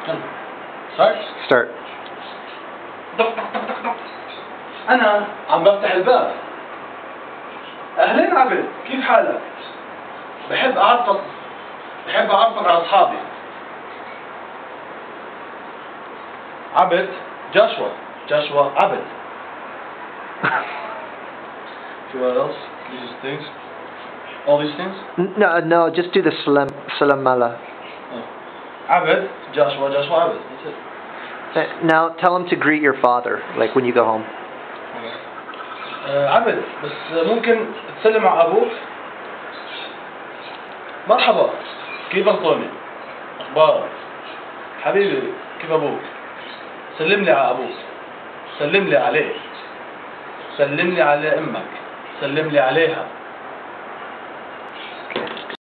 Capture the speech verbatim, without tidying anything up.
Start. Start. أنا عم بفتح الباب. أهلين عبد، كيف حالك؟ بحب أعرفك بحب أعرفك على أصحابي. عبد جاشوا جاشوا عبد. What else? These things? All these things? No, no, just do the salam, salam mala. Oh. Abed, Joshua, Joshua, Abed. That's it. Uh, Now tell him to greet your father, like when you go home. Okay. Uh, عبد بس ممكن تسلم على أبوك؟ مرحبا، كيف أنطوني؟ أخبارك؟ حبيبي، كيف أبوك؟ سلم لي على أبوك. سلم لي عليه. سلم لي على أمك. سلم لي عليها.